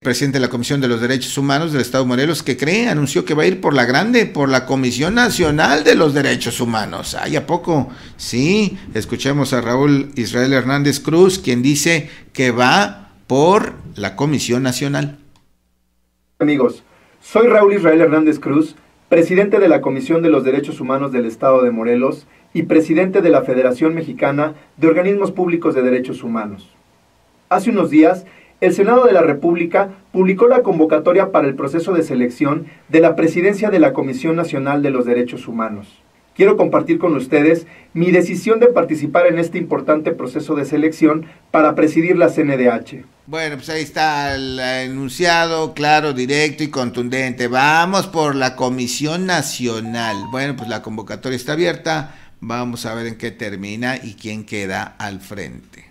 presidente de la Comisión de los Derechos Humanos del Estado de Morelos, que anunció que va a ir por la grande, por la Comisión Nacional de los Derechos Humanos. ¿Ay, a poco? Sí, escuchemos a Raúl Israel Hernández Cruz, quien dice que va por la Comisión Nacional. Amigos, soy Raúl Israel Hernández Cruz, presidente de la Comisión de los Derechos Humanos del Estado de Morelos y presidente de la Federación Mexicana de Organismos Públicos de Derechos Humanos. Hace unos días, el Senado de la República publicó la convocatoria para el proceso de selección de la presidencia de la Comisión Nacional de los Derechos Humanos. Quiero compartir con ustedes mi decisión de participar en este importante proceso de selección para presidir la CNDH. Bueno, pues ahí está el enunciado, claro, directo y contundente. Vamos por la Comisión Nacional. Bueno, pues la convocatoria está abierta. Vamos a ver en qué termina y quién queda al frente.